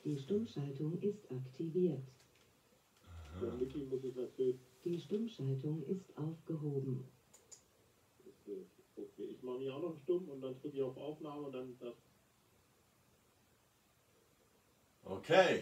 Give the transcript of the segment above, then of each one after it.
Die Stummschaltung ist aktiviert. Die Stummschaltung ist aufgehoben. Okay, ich mache mich auch noch stumm und dann drücke ich auf Aufnahme und dann das. Okay.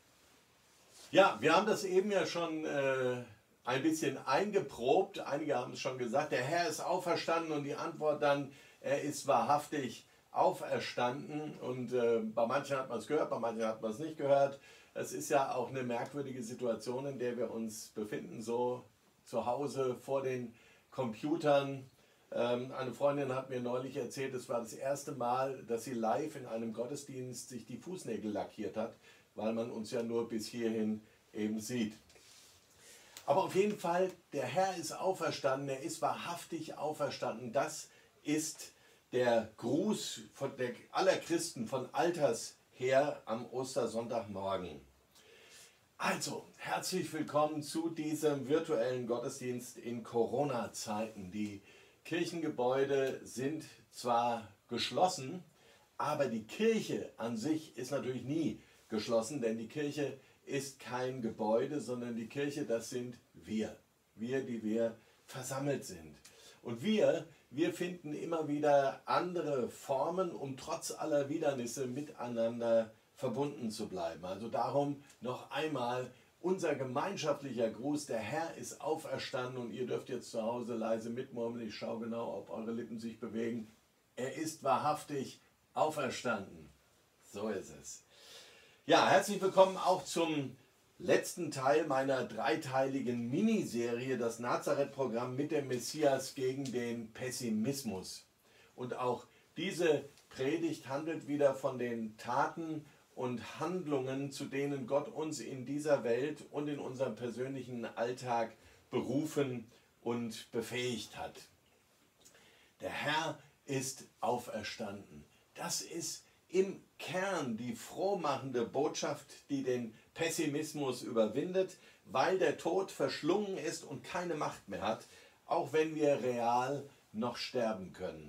Ja, wir haben das eben ja schon ein bisschen eingeprobt. Einige haben es schon gesagt, der Herr ist auferstanden und die Antwort dann, er ist wahrhaftig auferstanden. Und bei manchen hat man es gehört, bei manchen hat man es nicht gehört. Es ist ja auch eine merkwürdige Situation, in der wir uns befinden, so zu Hause vor den Computern. Eine Freundin hat mir neulich erzählt, es war das erste Mal, dass sie live in einem Gottesdienst sich die Fußnägel lackiert hat, weil man uns ja nur bis hierhin eben sieht. Aber auf jeden Fall, der Herr ist auferstanden, er ist wahrhaftig auferstanden. Das ist der Gruß aller Christen von alters her am Ostersonntagmorgen. Also, herzlich willkommen zu diesem virtuellen Gottesdienst in Corona-Zeiten. Die Kirchengebäude sind zwar geschlossen, aber die Kirche an sich ist natürlich nie geschlossen, denn die Kirche ist kein Gebäude, sondern die Kirche, das sind wir. Wir, die wir versammelt sind. Und wir finden immer wieder andere Formen, um trotz aller Widernisse miteinander verbunden zu bleiben. Also darum noch einmal unser gemeinschaftlicher Gruß. Der Herr ist auferstanden und ihr dürft jetzt zu Hause leise mitmurmeln. Ich schaue genau, ob eure Lippen sich bewegen. Er ist wahrhaftig auferstanden. So ist es. Ja, herzlich willkommen auch zum letzten Teil meiner dreiteiligen Miniserie, das Nazareth-Programm mit dem Messias gegen den Pessimismus. Und auch diese Predigt handelt wieder von den Taten und Handlungen, zu denen Gott uns in dieser Welt und in unserem persönlichen Alltag berufen und befähigt hat. Der Herr ist auferstanden. Das ist im Kern die frohmachende Botschaft, die den Pessimismus überwindet, weil der Tod verschlungen ist und keine Macht mehr hat, auch wenn wir real noch sterben können.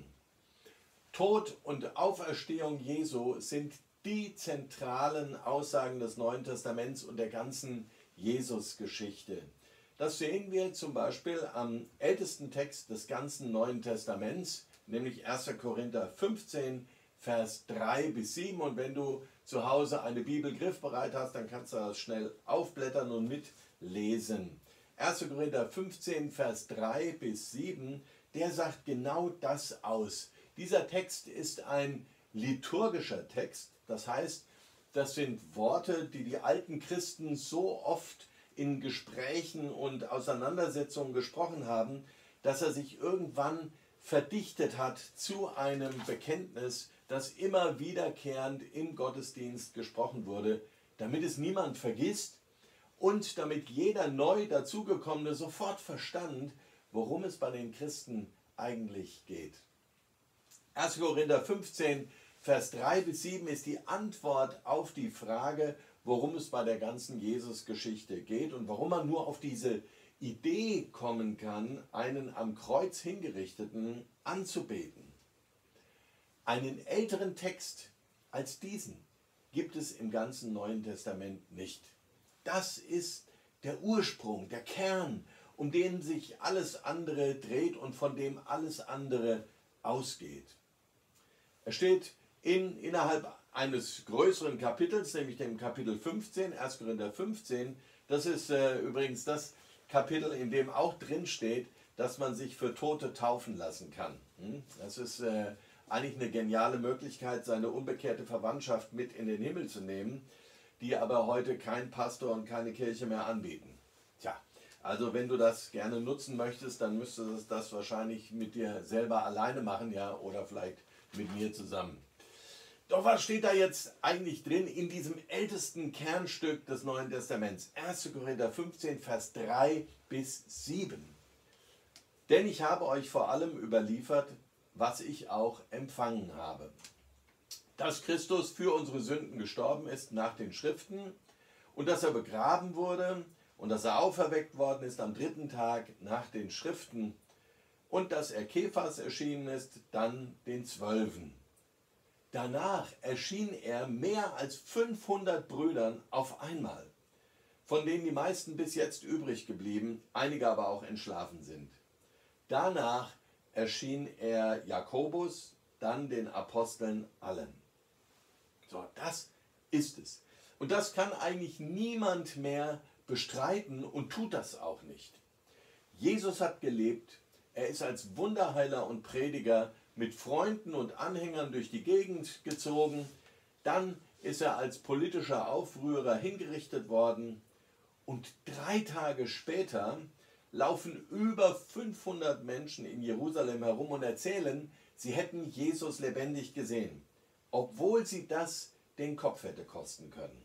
Tod und Auferstehung Jesu sind die zentralen Aussagen des Neuen Testaments und der ganzen Jesus-Geschichte. Das sehen wir zum Beispiel am ältesten Text des ganzen Neuen Testaments, nämlich 1. Korinther 15, Vers 3 bis 7. Und wenn du zu Hause eine Bibel griffbereit hast, dann kannst du das schnell aufblättern und mitlesen. 1. Korinther 15, Vers 3 bis 7, der sagt genau das aus. Dieser Text ist ein liturgischer Text. Das heißt, das sind Worte, die die alten Christen so oft in Gesprächen und Auseinandersetzungen gesprochen haben, dass er sich irgendwann verdichtet hat zu einem Bekenntnis, das immer wiederkehrend im Gottesdienst gesprochen wurde, damit es niemand vergisst und damit jeder neu dazugekommene sofort verstand, worum es bei den Christen eigentlich geht. 1. Korinther 15, Vers 3 bis 7 ist die Antwort auf die Frage, worum es bei der ganzen Jesus-Geschichte geht und warum man nur auf diese Idee kommen kann, einen am Kreuz hingerichteten anzubeten. Einen älteren Text als diesen gibt es im ganzen Neuen Testament nicht. Das ist der Ursprung, der Kern, um den sich alles andere dreht und von dem alles andere ausgeht. Er steht innerhalb eines größeren Kapitels, nämlich dem Kapitel 15, 1. Korinther 15. Das ist übrigens das Kapitel, in dem auch drin steht, dass man sich für Tote taufen lassen kann. Das ist eigentlich eine geniale Möglichkeit, seine unbekehrte Verwandtschaft mit in den Himmel zu nehmen, die aber heute kein Pastor und keine Kirche mehr anbieten. Tja, also wenn du das gerne nutzen möchtest, dann müsstest du das wahrscheinlich mit dir selber alleine machen, ja, oder vielleicht mit mir zusammen. Doch was steht da jetzt eigentlich drin in diesem ältesten Kernstück des Neuen Testaments? 1. Korinther 15, Vers 3 bis 7. Denn ich habe euch vor allem überliefert, was ich auch empfangen habe. Dass Christus für unsere Sünden gestorben ist nach den Schriften und dass er begraben wurde und dass er auferweckt worden ist am 3. Tag nach den Schriften und dass er Kephas erschienen ist, dann den 12. Danach erschien er mehr als 500 Brüdern auf einmal, von denen die meisten bis jetzt übrig geblieben, einige aber auch entschlafen sind. Danach erschien er Jakobus, dann den Aposteln allen. So, das ist es. Und das kann eigentlich niemand mehr bestreiten und tut das auch nicht. Jesus hat gelebt, er ist als Wunderheiler und Prediger mit Freunden und Anhängern durch die Gegend gezogen. Dann ist er als politischer Aufrührer hingerichtet worden. Und 3 Tage später laufen über 500 Menschen in Jerusalem herum und erzählen, sie hätten Jesus lebendig gesehen, obwohl sie das den Kopf hätte kosten können.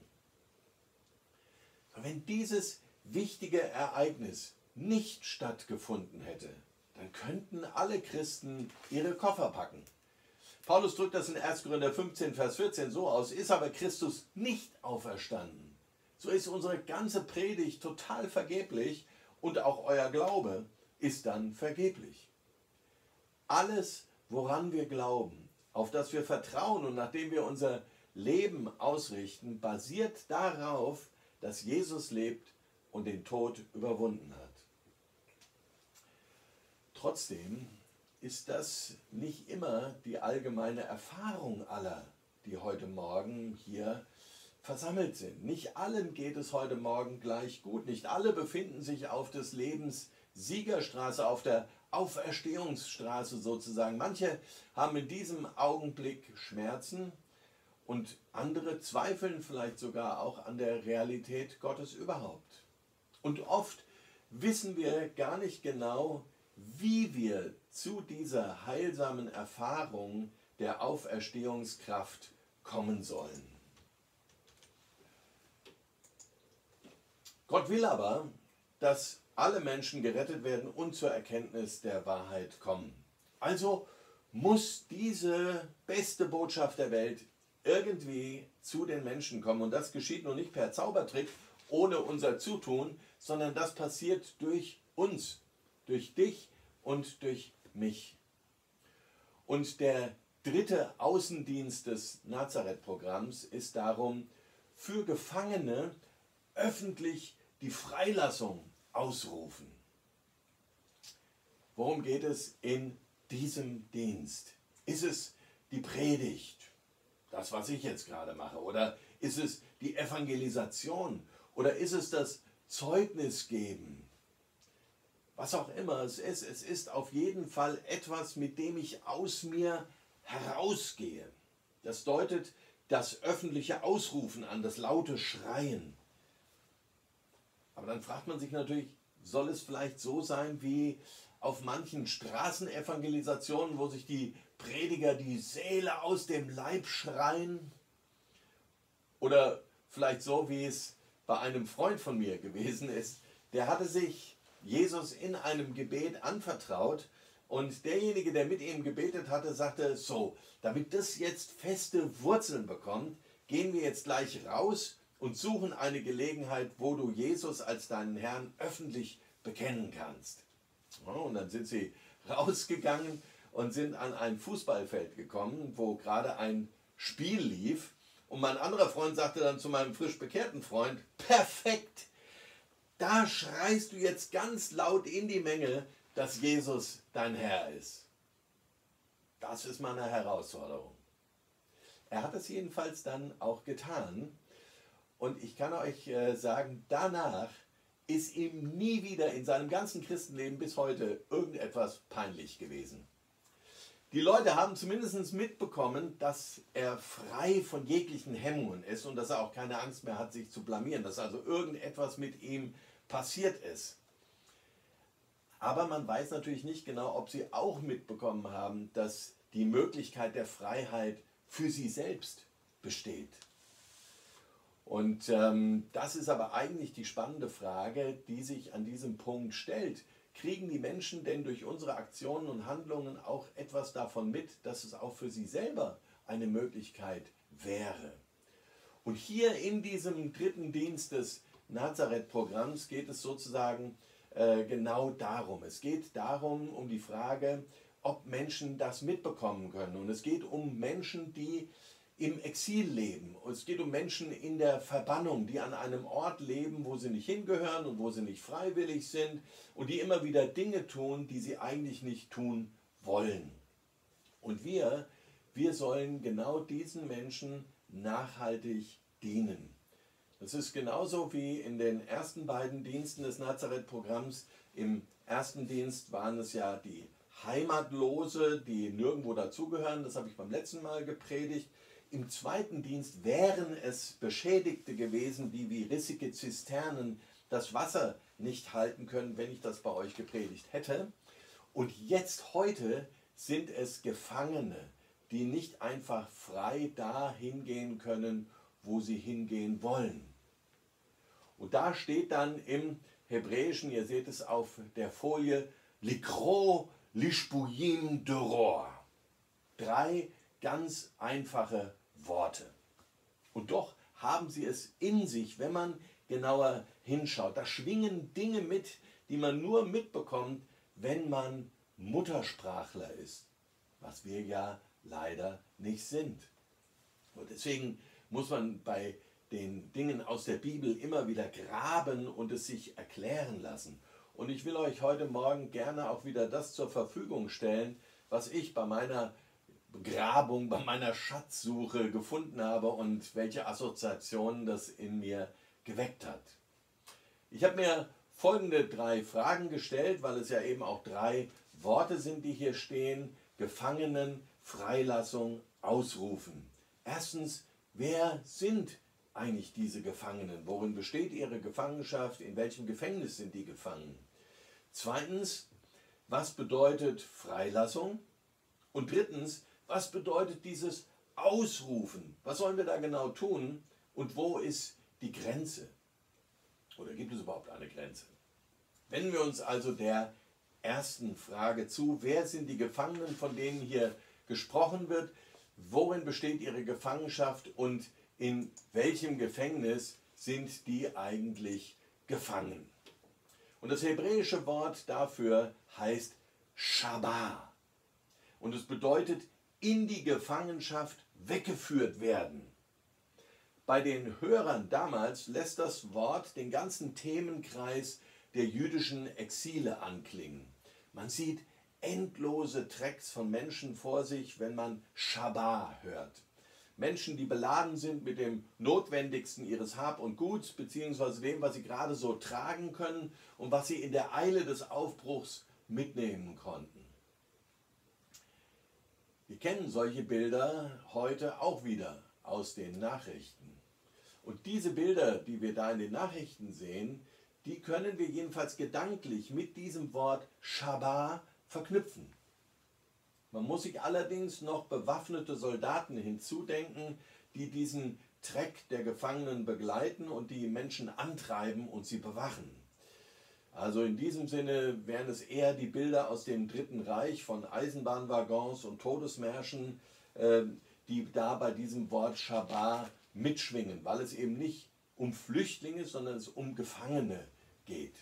Wenn dieses wichtige Ereignis nicht stattgefunden hätte, dann könnten alle Christen ihre Koffer packen. Paulus drückt das in 1. Korinther 15, Vers 14 so aus: Ist aber Christus nicht auferstanden, so ist unsere ganze Predigt total vergeblich und auch euer Glaube ist dann vergeblich. Alles, woran wir glauben, auf das wir vertrauen und nachdem wir unser Leben ausrichten, basiert darauf, dass Jesus lebt und den Tod überwunden hat. Trotzdem ist das nicht immer die allgemeine Erfahrung aller, die heute Morgen hier versammelt sind. Nicht allen geht es heute Morgen gleich gut. Nicht alle befinden sich auf des Lebens Siegerstraße, auf der Auferstehungsstraße sozusagen. Manche haben in diesem Augenblick Schmerzen und andere zweifeln vielleicht sogar auch an der Realität Gottes überhaupt. Und oft wissen wir gar nicht genau, wie wir zu dieser heilsamen Erfahrung der Auferstehungskraft kommen sollen. Gott will aber, dass alle Menschen gerettet werden und zur Erkenntnis der Wahrheit kommen. Also muss diese beste Botschaft der Welt irgendwie zu den Menschen kommen. Und das geschieht nun nicht per Zaubertrick ohne unser Zutun, sondern das passiert durch uns, durch dich und durch mich. Und der dritte Außendienst des Nazareth-Programms ist darum, für Gefangene öffentlich die Freilassung ausrufen. Worum geht es in diesem Dienst? Ist es die Predigt, das, was ich jetzt gerade mache? Oder ist es die Evangelisation? Oder ist es das Zeugnis geben? Was auch immer es ist auf jeden Fall etwas, mit dem ich aus mir herausgehe. Das deutet das öffentliche Ausrufen an, das laute Schreien. Aber dann fragt man sich natürlich, soll es vielleicht so sein wie auf manchen Straßenevangelisationen, wo sich die Prediger die Seele aus dem Leib schreien? Oder vielleicht so, wie es bei einem Freund von mir gewesen ist. Der hatte sich Jesus in einem Gebet anvertraut und derjenige, der mit ihm gebetet hatte, sagte, so, damit das jetzt feste Wurzeln bekommt, gehen wir jetzt gleich raus und suchen eine Gelegenheit, wo du Jesus als deinen Herrn öffentlich bekennen kannst. Ja, und dann sind sie rausgegangen und sind an ein Fußballfeld gekommen, wo gerade ein Spiel lief. Und mein anderer Freund sagte dann zu meinem frisch bekehrten Freund, perfekt, da schreist du jetzt ganz laut in die Menge, dass Jesus dein Herr ist. Das ist mal eine Herausforderung. Er hat es jedenfalls dann auch getan. Und ich kann euch sagen, danach ist ihm nie wieder in seinem ganzen Christenleben bis heute irgendetwas peinlich gewesen. Die Leute haben zumindest mitbekommen, dass er frei von jeglichen Hemmungen ist und dass er auch keine Angst mehr hat, sich zu blamieren, dass also irgendetwas mit ihm passiert ist. Aber man weiß natürlich nicht genau, ob sie auch mitbekommen haben, dass die Möglichkeit der Freiheit für sie selbst besteht. Und das ist aber eigentlich die spannende Frage, die sich an diesem Punkt stellt. Kriegen die Menschen denn durch unsere Aktionen und Handlungen auch etwas davon mit, dass es auch für sie selber eine Möglichkeit wäre? Und hier in diesem dritten Dienst des Nazareth-Programms geht es sozusagen genau darum. Es geht darum, um die Frage, ob Menschen das mitbekommen können. Und es geht um Menschen, die im Exil leben. Und es geht um Menschen in der Verbannung, die an einem Ort leben, wo sie nicht hingehören und wo sie nicht freiwillig sind und die immer wieder Dinge tun, die sie eigentlich nicht tun wollen. Und wir sollen genau diesen Menschen nachhaltig dienen. Das ist genauso wie in den ersten beiden Diensten des Nazareth-Programms. Im ersten Dienst waren es ja die Heimatlose, die nirgendwo dazugehören. Das habe ich beim letzten Mal gepredigt. Im zweiten Dienst wären es Beschädigte gewesen, die wie rissige Zisternen das Wasser nicht halten können, wenn ich das bei euch gepredigt hätte. Und jetzt, heute, sind es Gefangene, die nicht einfach frei dahin gehen können, wo sie hingehen wollen. Und da steht dann im Hebräischen, ihr seht es auf der Folie, Likro Lishpuyim Doror. 3 ganz einfache Worte. Und doch haben sie es in sich, wenn man genauer hinschaut. Da schwingen Dinge mit, die man nur mitbekommt, wenn man Muttersprachler ist. Was wir ja leider nicht sind. Und deswegen muss man bei den Dingen aus der Bibel immer wieder graben und es sich erklären lassen. Und ich will euch heute Morgen gerne auch wieder das zur Verfügung stellen, was ich bei meiner Grabung, bei meiner Schatzsuche gefunden habe und welche Assoziationen das in mir geweckt hat. Ich habe mir folgende 3 Fragen gestellt, weil es ja eben auch 3 Worte sind, die hier stehen. Gefangenen, Freilassung, Ausrufen. Erstens, wer sind eigentlich diese Gefangenen? Worin besteht ihre Gefangenschaft? In welchem Gefängnis sind die gefangen? Zweitens, was bedeutet Freilassung? Und drittens, was bedeutet dieses Ausrufen? Was sollen wir da genau tun? Und wo ist die Grenze? Oder gibt es überhaupt eine Grenze? Wenden wir uns also der ersten Frage zu. Wer sind die Gefangenen, von denen hier gesprochen wird? Worin besteht ihre Gefangenschaft und in welchem Gefängnis sind die eigentlich gefangen? Und das hebräische Wort dafür heißt Shabbat. Und es bedeutet in die Gefangenschaft weggeführt werden. Bei den Hörern damals lässt das Wort den ganzen Themenkreis der jüdischen Exile anklingen. Man sieht endlose Trecks von Menschen vor sich, wenn man Shabbat hört. Menschen, die beladen sind mit dem Notwendigsten ihres Hab und Guts, beziehungsweise dem, was sie gerade so tragen können und was sie in der Eile des Aufbruchs mitnehmen konnten. Wir kennen solche Bilder heute auch wieder aus den Nachrichten. Und diese Bilder, die wir da in den Nachrichten sehen, die können wir jedenfalls gedanklich mit diesem Wort Shabbat verknüpfen. Man muss sich allerdings noch bewaffnete Soldaten hinzudenken, die diesen Treck der Gefangenen begleiten und die Menschen antreiben und sie bewachen. Also in diesem Sinne wären es eher die Bilder aus dem Dritten Reich von Eisenbahnwaggons und Todesmärschen, die da bei diesem Wort Shabbat mitschwingen, weil es eben nicht um Flüchtlinge, sondern es um Gefangene geht.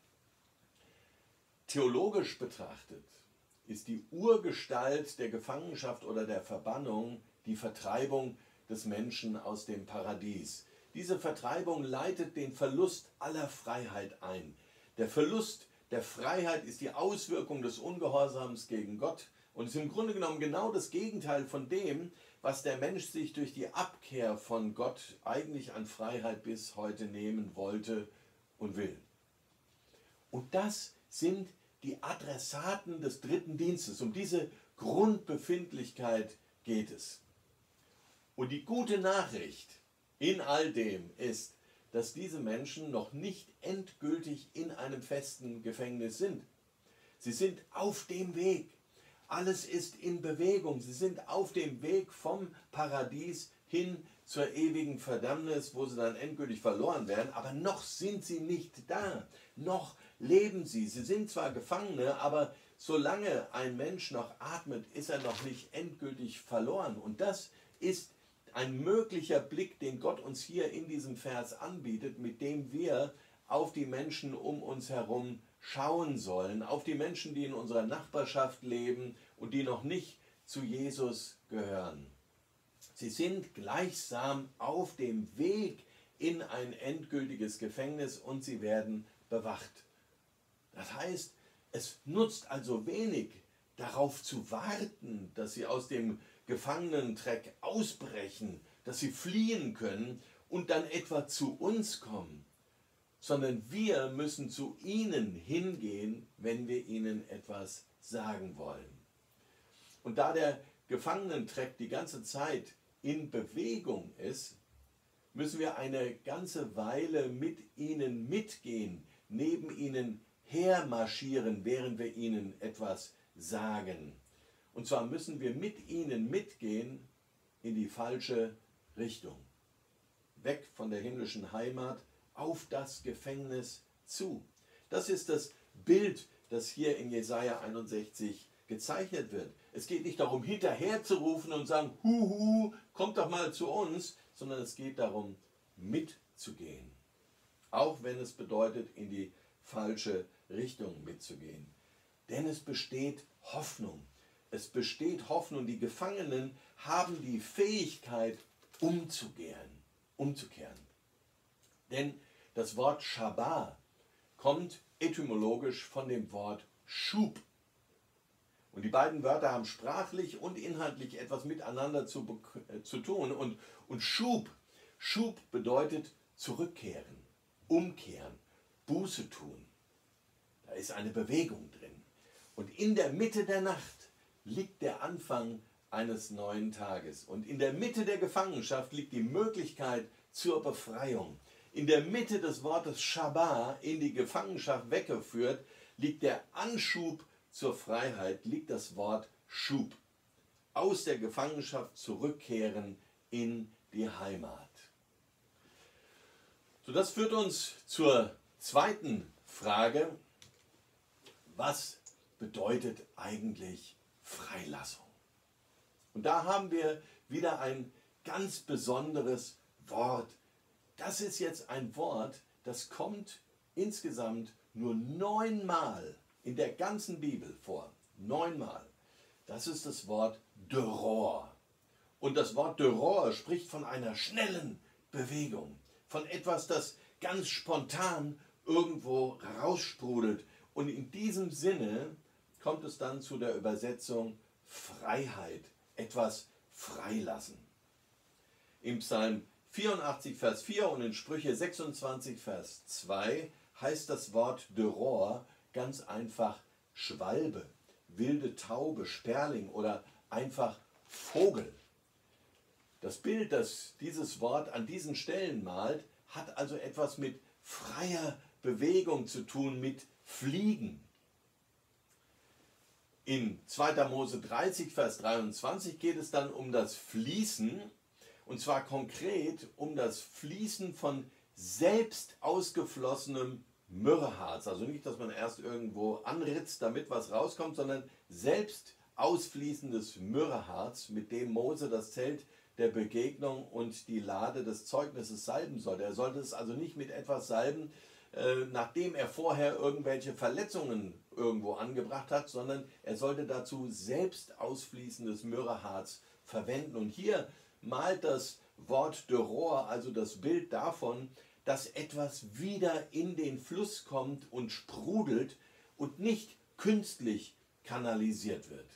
Theologisch betrachtet ist die Urgestalt der Gefangenschaft oder der Verbannung die Vertreibung des Menschen aus dem Paradies. Diese Vertreibung leitet den Verlust aller Freiheit ein. Der Verlust der Freiheit ist die Auswirkung des Ungehorsams gegen Gott und ist im Grunde genommen genau das Gegenteil von dem, was der Mensch sich durch die Abkehr von Gott eigentlich an Freiheit bis heute nehmen wollte und will. Und das sind die Adressaten des dritten Dienstes. Um diese Grundbefindlichkeit geht es. Und die gute Nachricht in all dem ist, dass diese Menschen noch nicht endgültig in einem festen Gefängnis sind. Sie sind auf dem Weg. Alles ist in Bewegung. Sie sind auf dem Weg vom Paradies hin zur ewigen Verdammnis, wo sie dann endgültig verloren werden. Aber noch sind sie nicht da. Noch leben sie. Sie sind zwar Gefangene, aber solange ein Mensch noch atmet, ist er noch nicht endgültig verloren. Und das ist ein möglicher Blick, den Gott uns hier in diesem Vers anbietet, mit dem wir auf die Menschen um uns herum schauen sollen, auf die Menschen, die in unserer Nachbarschaft leben und die noch nicht zu Jesus gehören. Sie sind gleichsam auf dem Weg in ein endgültiges Gefängnis und sie werden bewacht. Das heißt, es nutzt also wenig, darauf zu warten, dass sie aus dem Gefangenentreck ausbrechen, dass sie fliehen können und dann etwa zu uns kommen, sondern wir müssen zu ihnen hingehen, wenn wir ihnen etwas sagen wollen. Und da der Gefangenentreck die ganze Zeit in Bewegung ist, müssen wir eine ganze Weile mit ihnen mitgehen, neben ihnen hermarschieren, während wir ihnen etwas sagen. Und zwar müssen wir mit ihnen mitgehen in die falsche Richtung. Weg von der himmlischen Heimat auf das Gefängnis zu. Das ist das Bild, das hier in Jesaja 61 gezeichnet wird. Es geht nicht darum, hinterher zu rufen und sagen, huhu, kommt doch mal zu uns, sondern es geht darum, mitzugehen. Auch wenn es bedeutet, in die falsche Richtung mitzugehen. Denn es besteht Hoffnung. Es besteht Hoffnung. Die Gefangenen haben die Fähigkeit, umzukehren. Denn das Wort Shabbat kommt etymologisch von dem Wort Schub. Und die beiden Wörter haben sprachlich und inhaltlich etwas miteinander zu tun. Und Schub bedeutet zurückkehren, umkehren, Buße tun. Da ist eine Bewegung drin. Und in der Mitte der Nacht liegt der Anfang eines neuen Tages. Und in der Mitte der Gefangenschaft liegt die Möglichkeit zur Befreiung. In der Mitte des Wortes Shabbat, in die Gefangenschaft weggeführt, liegt der Anschub zur Freiheit, liegt das Wort Schub. Aus der Gefangenschaft zurückkehren in die Heimat. So, das führt uns zur zweiten Frage. Was bedeutet eigentlich Freilassung? Und da haben wir wieder ein ganz besonderes Wort. Das ist jetzt ein Wort, das kommt insgesamt nur 9-mal in der ganzen Bibel vor. 9-mal. Das ist das Wort Deror. Und das Wort Deror spricht von einer schnellen Bewegung. Von etwas, das ganz spontan irgendwo raussprudelt. Und in diesem Sinne kommt es dann zu der Übersetzung Freiheit. Etwas freilassen. Im Psalm 84, Vers 4 und in Sprüche 26, Vers 2 heißt das Wort Deror ganz einfach Schwalbe, wilde Taube, Sperling oder einfach Vogel. Das Bild, das dieses Wort an diesen Stellen malt, hat also etwas mit freier Bewegung zu tun, mit Fliegen. In 2. Mose 30, Vers 23 geht es dann um das Fließen, und zwar konkret um das Fließen von selbst ausgeflossenem Myrrheharz. Also nicht, dass man erst irgendwo anritzt, damit was rauskommt, sondern selbst ausfließendes Myrrheharz, mit dem Mose das Zelt der Begegnung und die Lade des Zeugnisses salben sollte. Er sollte es also nicht mit etwas salben, nachdem er vorher irgendwelche Verletzungen irgendwo angebracht hat, sondern er sollte dazu selbst ausfließendes Myrrheharz verwenden. Und hier malt das Wort Deror also das Bild davon, dass etwas wieder in den Fluss kommt und sprudelt und nicht künstlich kanalisiert wird.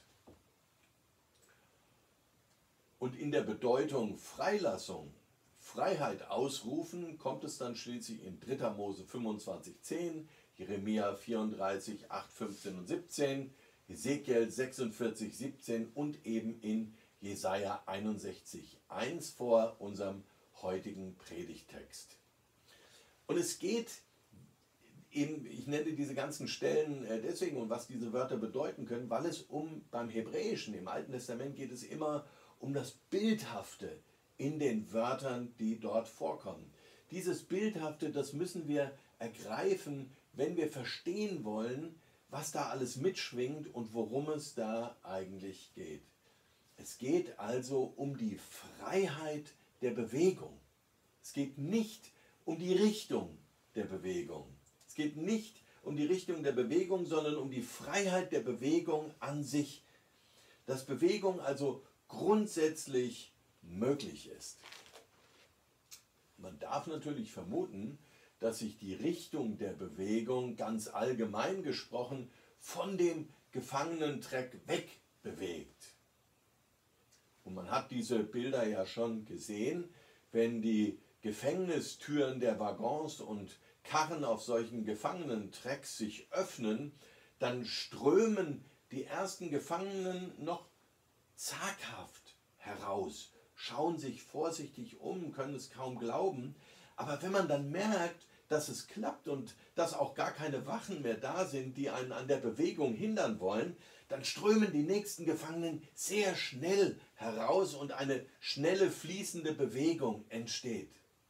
Und in der Bedeutung Freilassung, Freiheit ausrufen, kommt es dann schließlich in 3. Mose 25, 10, Jeremia 34, 8, 15 und 17, Hesekiel 46, 17 und eben in Jesaja 61, 1 vor unserem heutigen Predigttext. Und es geht eben, ich nenne diese ganzen Stellen deswegen und was diese Wörter bedeuten können, weil es beim Hebräischen, im Alten Testament geht es immer um das Bildhafte in den Wörtern, die dort vorkommen. Dieses Bildhafte, das müssen wir ergreifen, wenn wir verstehen wollen, was da alles mitschwingt und worum es da eigentlich geht. Es geht also um die Freiheit der Bewegung. Es geht nicht um die Richtung der Bewegung. Es geht nicht um die Richtung der Bewegung, sondern um die Freiheit der Bewegung an sich. Dass Bewegung also grundsätzlich möglich ist. Man darf natürlich vermuten, dass sich die Richtung der Bewegung ganz allgemein gesprochen von dem Gefangenentreck weg bewegt. Und man hat diese Bilder ja schon gesehen, wenn die Gefängnistüren der Waggons und Karren auf solchen Gefangenentrecks sich öffnen, dann strömen die ersten Gefangenen noch zaghaft heraus, schauen sich vorsichtig um, können es kaum glauben. Aber wenn man dann merkt, dass es klappt und dass auch gar keine Wachen mehr da sind, die einen an der Bewegung hindern wollen, dann strömen die nächsten Gefangenen sehr schnell heraus und eine schnelle fließende Bewegung entsteht.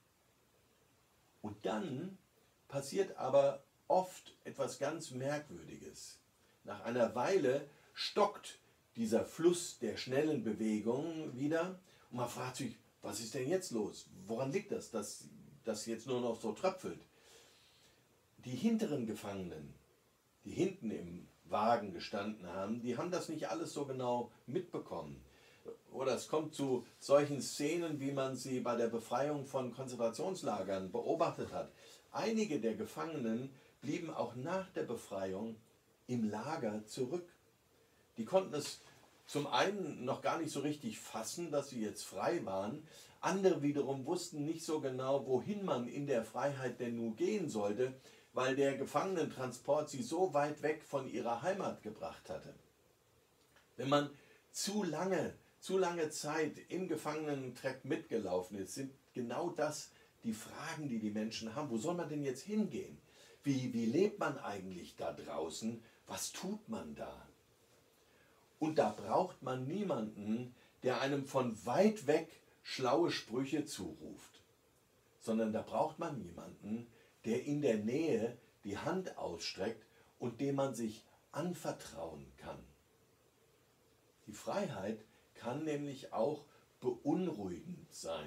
Und dann passiert aber oft etwas ganz Merkwürdiges. Nach einer Weile stockt dieser Fluss der schnellen Bewegung wieder und man fragt sich, was ist denn jetzt los? Woran liegt das, dass das jetzt nur noch so tröpfelt? Die hinteren Gefangenen, die hinten im Wagen gestanden haben, die haben das nicht alles so genau mitbekommen. Oder es kommt zu solchen Szenen, wie man sie bei der Befreiung von Konzentrationslagern beobachtet hat. Einige der Gefangenen blieben auch nach der Befreiung im Lager zurück. Die konnten es zum einen noch gar nicht so richtig fassen, dass sie jetzt frei waren. Andere wiederum wussten nicht so genau, wohin man in der Freiheit denn nun gehen sollte, weil der Gefangenentransport sie so weit weg von ihrer Heimat gebracht hatte. Wenn man zu lange Zeit im Gefangenentreck mitgelaufen ist, sind genau das die Fragen, die die Menschen haben. Wo soll man denn jetzt hingehen? Wie lebt man eigentlich da draußen? Was tut man da? Und da braucht man niemanden, der einem von weit weg schlaue Sprüche zuruft, sondern da braucht man jemanden, der in der Nähe die Hand ausstreckt und dem man sich anvertrauen kann. Die Freiheit kann nämlich auch beunruhigend sein.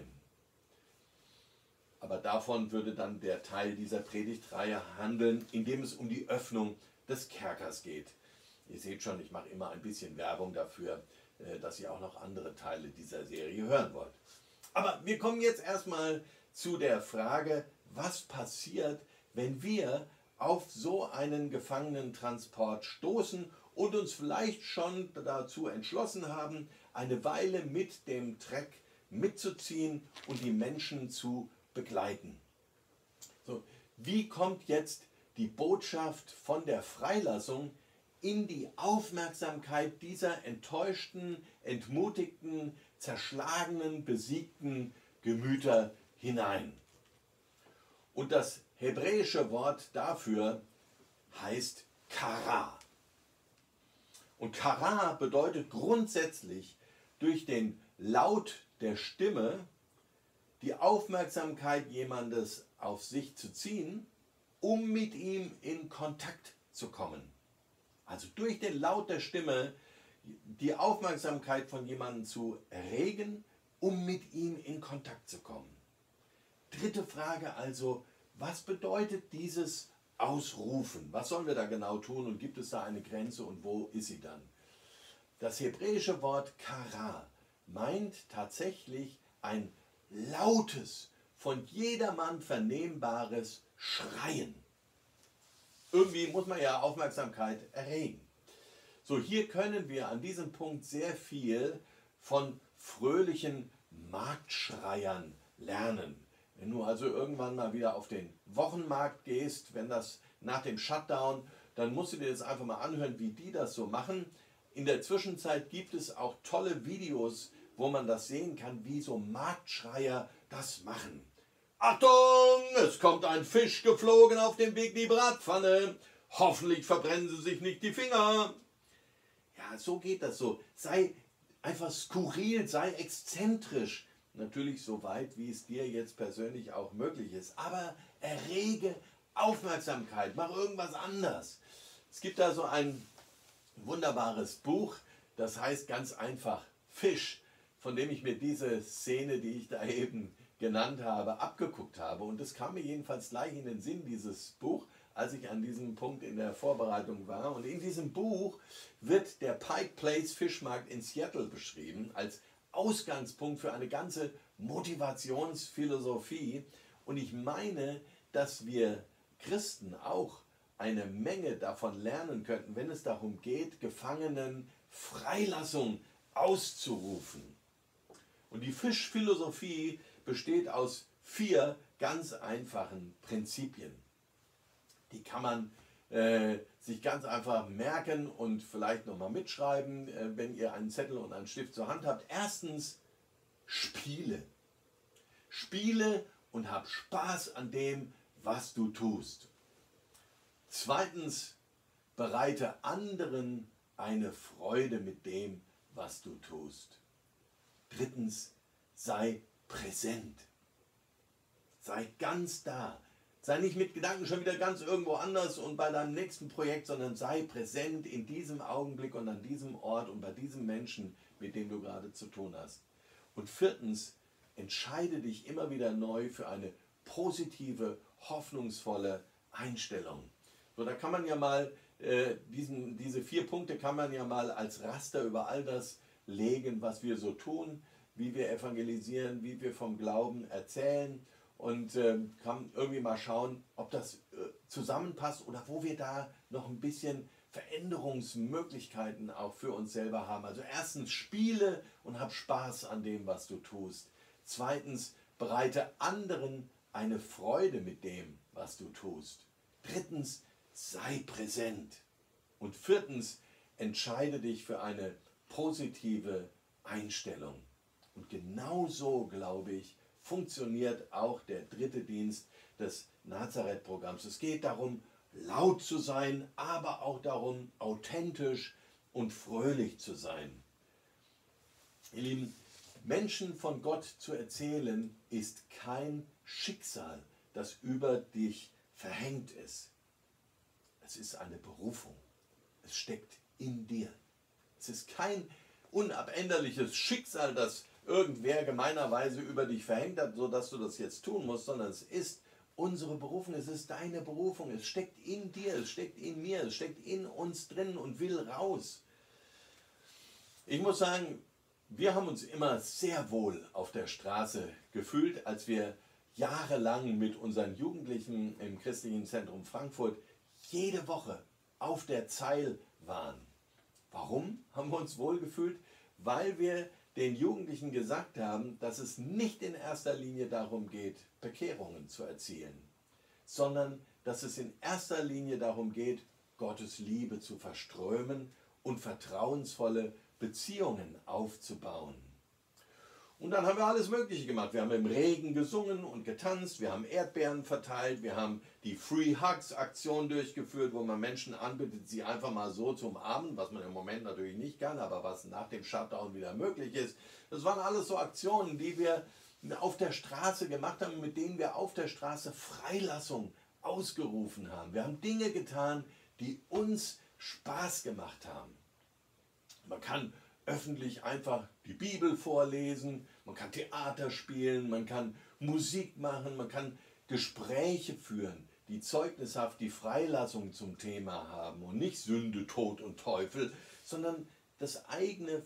Aber davon würde dann der Teil dieser Predigtreihe handeln, in dem es um die Öffnung des Kerkers geht. Ihr seht schon, ich mache immer ein bisschen Werbung dafür, dass ihr auch noch andere Teile dieser Serie hören wollt. Aber wir kommen jetzt erstmal zu der Frage, was passiert, wenn wir auf so einen Gefangenentransport stoßen und uns vielleicht schon dazu entschlossen haben, eine Weile mit dem Treck mitzuziehen und die Menschen zu begleiten. So, wie kommt jetzt die Botschaft von der Freilassung in die Aufmerksamkeit dieser enttäuschten, entmutigten, zerschlagenen, besiegten Gemüter hinein? Und das hebräische Wort dafür heißt Kara. Und Kara bedeutet grundsätzlich durch den Laut der Stimme die Aufmerksamkeit jemandes auf sich zu ziehen, um mit ihm in Kontakt zu kommen. Also durch den Laut der Stimme die Aufmerksamkeit von jemandem zu erregen, um mit ihm in Kontakt zu kommen. Dritte Frage also, was bedeutet dieses Ausrufen? Was sollen wir da genau tun und gibt es da eine Grenze und wo ist sie dann? Das hebräische Wort Kara meint tatsächlich ein lautes, von jedermann vernehmbares Schreien. Irgendwie muss man ja Aufmerksamkeit erregen. So, hier können wir an diesem Punkt sehr viel von fröhlichen Marktschreiern lernen. Wenn du also irgendwann mal wieder auf den Wochenmarkt gehst, wenn das nach dem Shutdown, dann musst du dir das einfach mal anhören, wie die das so machen. In der Zwischenzeit gibt es auch tolle Videos, wo man das sehen kann, wie so Marktschreier das machen. Achtung, es kommt ein Fisch geflogen auf dem Weg in die Bratpfanne. Hoffentlich verbrennen Sie sich nicht die Finger. Ja, so geht das so. Sei einfach skurril, sei exzentrisch. Natürlich so weit, wie es dir jetzt persönlich auch möglich ist. Aber errege Aufmerksamkeit, mach irgendwas anders. Es gibt da so ein wunderbares Buch, das heißt ganz einfach Fisch, von dem ich mir diese Szene, die ich da eben genannt habe, abgeguckt habe. Und es kam mir jedenfalls gleich in den Sinn, dieses Buch, als ich an diesem Punkt in der Vorbereitung war. Und in diesem Buch wird der Pike Place Fischmarkt in Seattle beschrieben als Ausgangspunkt für eine ganze Motivationsphilosophie. Und ich meine, dass wir Christen auch eine Menge davon lernen könnten, wenn es darum geht, Gefangenen Freilassung auszurufen. Und die Fischphilosophie besteht aus 4 ganz einfachen Prinzipien. Die kann man sich ganz einfach merken und vielleicht nochmal mitschreiben, wenn ihr einen Zettel und einen Stift zur Hand habt. Erstens, spiele. Spiele und hab Spaß an dem, was du tust. Zweitens, bereite anderen eine Freude mit dem, was du tust. Drittens, sei präsent. Sei ganz da. Sei nicht mit Gedanken schon wieder ganz irgendwo anders und bei deinem nächsten Projekt, sondern sei präsent in diesem Augenblick und an diesem Ort und bei diesem Menschen, mit dem du gerade zu tun hast. Und viertens, entscheide dich immer wieder neu für eine positive, hoffnungsvolle Einstellung. So, da kann man ja mal, diese 4 Punkte kann man ja mal als Raster über all das legen, was wir so tun, wie wir evangelisieren, wie wir vom Glauben erzählen und kann irgendwie mal schauen, ob das zusammenpasst oder wo wir da noch ein bisschen Veränderungsmöglichkeiten auch für uns selber haben. Also erstens, spiele und hab Spaß an dem, was du tust. Zweitens, bereite anderen eine Freude mit dem, was du tust. Drittens, sei präsent. Und viertens, entscheide dich für eine positive Einstellung. Und genau so, glaube ich, funktioniert auch der 3. Dienst des Nazareth-Programms. Es geht darum, laut zu sein, aber auch darum, authentisch und fröhlich zu sein. Ihr Lieben, Menschen von Gott zu erzählen, ist kein Schicksal, das über dich verhängt ist. Es ist eine Berufung. Es steckt in dir. Es ist kein unabänderliches Schicksal, das irgendwer gemeinerweise über dich verhängt hat, sodass du das jetzt tun musst, sondern es ist unsere Berufung, es ist deine Berufung. Es steckt in dir, es steckt in mir, es steckt in uns drin und will raus. Ich muss sagen, wir haben uns immer sehr wohl auf der Straße gefühlt, als wir jahrelang mit unseren Jugendlichen im Christlichen Zentrum Frankfurt jede Woche auf der Zeil waren. Warum haben wir uns wohl gefühlt? Weil wir den Jugendlichen gesagt haben, dass es nicht in erster Linie darum geht, Bekehrungen zu erzielen, sondern dass es in erster Linie darum geht, Gottes Liebe zu verströmen und vertrauensvolle Beziehungen aufzubauen. Und dann haben wir alles Mögliche gemacht. Wir haben im Regen gesungen und getanzt, wir haben Erdbeeren verteilt, wir haben die Free Hugs Aktion durchgeführt, wo man Menschen anbietet, sie einfach mal so zu umarmen, was man im Moment natürlich nicht kann, aber was nach dem Shutdown wieder möglich ist. Das waren alles so Aktionen, die wir auf der Straße gemacht haben, mit denen wir auf der Straße Freilassung ausgerufen haben. Wir haben Dinge getan, die uns Spaß gemacht haben. Man kann öffentlich einfach die Bibel vorlesen, man kann Theater spielen, man kann Musik machen, man kann Gespräche führen, die zeugnishaft die Freilassung zum Thema haben und nicht Sünde, Tod und Teufel, sondern das eigene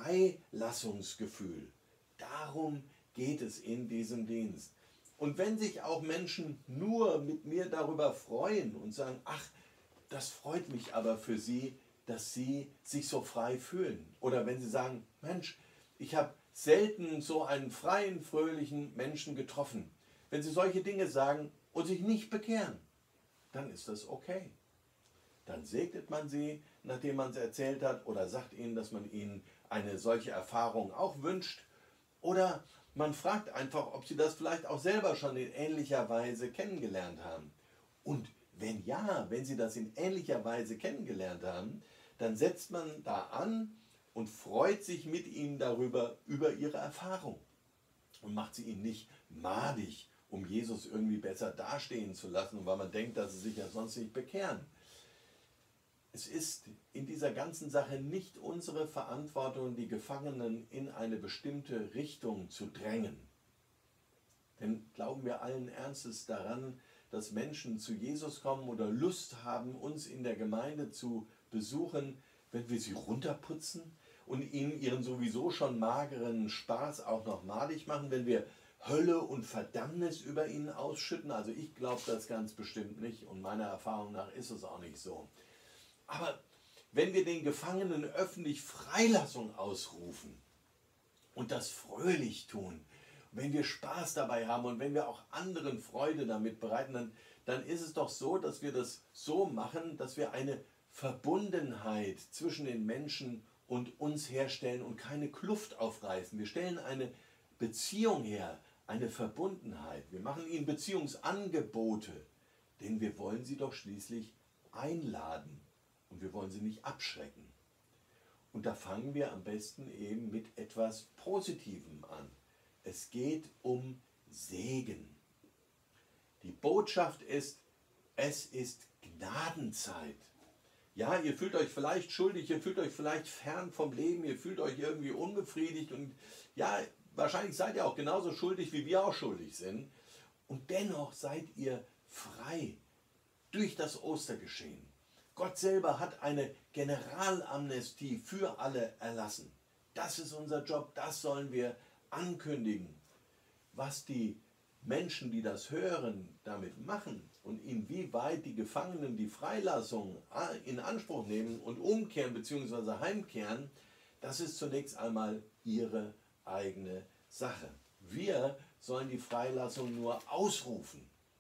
Freilassungsgefühl. Darum geht es in diesem Dienst. Und wenn sich auch Menschen nur mit mir darüber freuen und sagen, ach, das freut mich aber für sie, dass sie sich so frei fühlen. Oder wenn sie sagen, Mensch, ich habe selten so einen freien, fröhlichen Menschen getroffen. Wenn sie solche Dinge sagen und sich nicht bekehren, dann ist das okay. Dann segnet man sie, nachdem man es erzählt hat, oder sagt ihnen, dass man ihnen eine solche Erfahrung auch wünscht. Oder man fragt einfach, ob sie das vielleicht auch selber schon in ähnlicher Weise kennengelernt haben. Und wenn ja, wenn sie das in ähnlicher Weise kennengelernt haben, dann setzt man da an und freut sich mit ihnen darüber, über ihre Erfahrung. Und macht sie ihnen nicht madig, um Jesus irgendwie besser dastehen zu lassen, weil man denkt, dass sie sich ja sonst nicht bekehren. Es ist in dieser ganzen Sache nicht unsere Verantwortung, die Gefangenen in eine bestimmte Richtung zu drängen. Denn glauben wir allen Ernstes daran, dass Menschen zu Jesus kommen oder Lust haben, uns in der Gemeinde zu besuchen, wenn wir sie runterputzen und ihnen ihren sowieso schon mageren Spaß auch noch madig machen, wenn wir Hölle und Verdammnis über ihnen ausschütten? Also ich glaube das ganz bestimmt nicht und meiner Erfahrung nach ist es auch nicht so. Aber wenn wir den Gefangenen öffentlich Freilassung ausrufen und das fröhlich tun, wenn wir Spaß dabei haben und wenn wir auch anderen Freude damit bereiten, dann ist es doch so, dass wir das so machen, dass wir eine Verbundenheit zwischen den Menschen und uns herstellen und keine Kluft aufreißen. Wir stellen eine Beziehung her, eine Verbundenheit. Wir machen ihnen Beziehungsangebote, denn wir wollen sie doch schließlich einladen und wir wollen sie nicht abschrecken. Und da fangen wir am besten eben mit etwas Positivem an. Es geht um Segen. Die Botschaft ist, es ist Gnadenzeit. Ja, ihr fühlt euch vielleicht schuldig, ihr fühlt euch vielleicht fern vom Leben, ihr fühlt euch irgendwie unbefriedigt und ja, wahrscheinlich seid ihr auch genauso schuldig, wie wir auch schuldig sind. Und dennoch seid ihr frei durch das Ostergeschehen. Gott selber hat eine Generalamnestie für alle erlassen. Das ist unser Job, das sollen wir ankündigen. Was die Menschen, die das hören, damit machen und inwieweit die Gefangenen die Freilassung in Anspruch nehmen und umkehren bzw. heimkehren, das ist zunächst einmal ihre eigene Sache. Wir sollen die Freilassung nur ausrufen.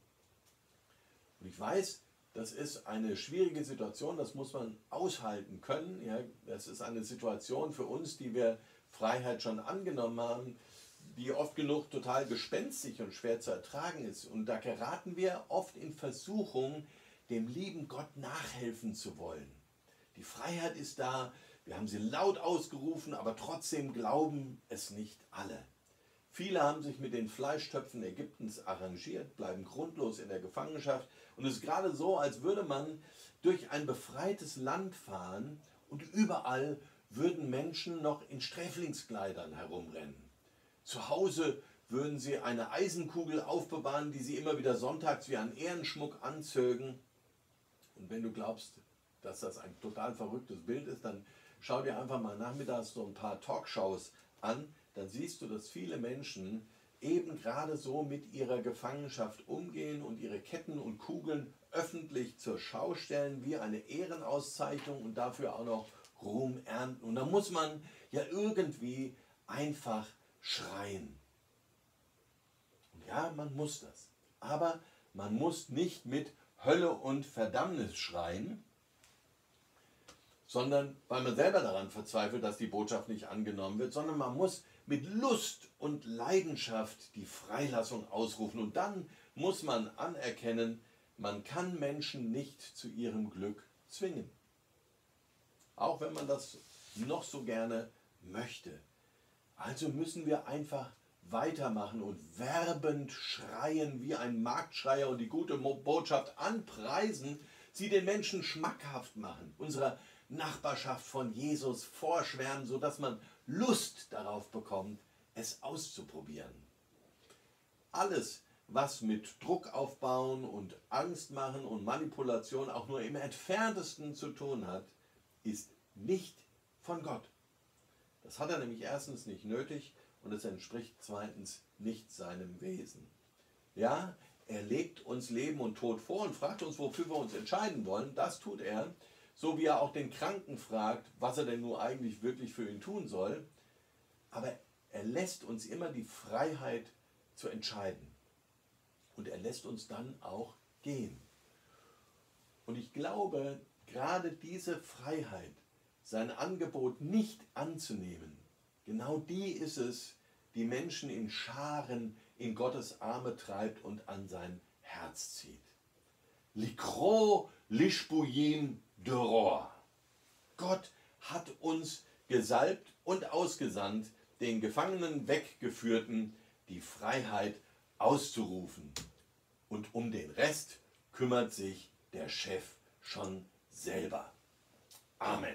Und ich weiß, das ist eine schwierige Situation, das muss man aushalten können. Ja, das ist eine Situation für uns, die wir Freiheit schon angenommen haben, die oft genug total gespenstig und schwer zu ertragen ist. Und da geraten wir oft in Versuchung, dem lieben Gott nachhelfen zu wollen. Die Freiheit ist da, wir haben sie laut ausgerufen, aber trotzdem glauben es nicht alle. Viele haben sich mit den Fleischtöpfen Ägyptens arrangiert, bleiben grundlos in der Gefangenschaft. Und es ist gerade so, als würde man durch ein befreites Land fahren und überall würden Menschen noch in Sträflingskleidern herumrennen. Zu Hause würden sie eine Eisenkugel aufbewahren, die sie immer wieder sonntags wie einen Ehrenschmuck anzögen. Und wenn du glaubst, dass das ein total verrücktes Bild ist, dann schau dir einfach mal nachmittags so ein paar Talkshows an. Dann siehst du, dass viele Menschen eben gerade so mit ihrer Gefangenschaft umgehen und ihre Ketten und Kugeln öffentlich zur Schau stellen, wie eine Ehrenauszeichnung und dafür auch noch Ruhm ernten. Und da muss man ja irgendwie einfach schreien. Und ja, man muss das. Aber man muss nicht mit Hölle und Verdammnis schreien, sondern weil man selber daran verzweifelt, dass die Botschaft nicht angenommen wird, sondern man muss mit Lust und Leidenschaft die Freilassung ausrufen. Und dann muss man anerkennen, man kann Menschen nicht zu ihrem Glück zwingen. Auch wenn man das noch so gerne möchte. Also müssen wir einfach weitermachen und werbend schreien wie ein Marktschreier und die gute Botschaft anpreisen, sie den Menschen schmackhaft machen, unserer Nachbarschaft von Jesus vorschwärmen, sodass man Lust darauf bekommt, es auszuprobieren. Alles, was mit Druck aufbauen und Angst machen und Manipulation auch nur im entferntesten zu tun hat, ist nicht von Gott. Das hat er nämlich erstens nicht nötig und es entspricht zweitens nicht seinem Wesen. Ja, er legt uns Leben und Tod vor und fragt uns, wofür wir uns entscheiden wollen. Das tut er, so wie er auch den Kranken fragt, was er denn nun eigentlich wirklich für ihn tun soll. Aber er lässt uns immer die Freiheit zu entscheiden. Und er lässt uns dann auch gehen. Und ich glaube, gerade diese Freiheit, sein Angebot nicht anzunehmen, genau die ist es, die Menschen in Scharen in Gottes Arme treibt und an sein Herz zieht. Likro lishbuyim deror. Gott hat uns gesalbt und ausgesandt, den Gefangenen Weggeführten die Freiheit auszurufen. Und um den Rest kümmert sich der Chef schon selber. Amen.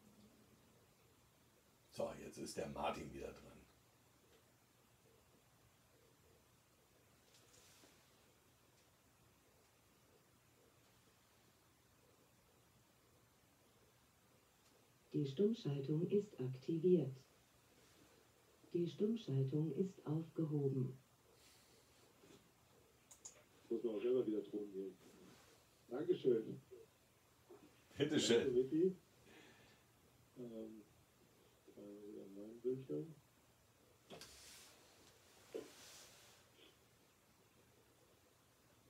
So, jetzt ist der Martin wieder dran. Die Stummschaltung ist aktiviert. Die Stummschaltung ist aufgehoben. Muss man auch selber wieder drum gehen. Dankeschön. Bitteschön. Danke, Vicky. Wieder mein Bildschirm.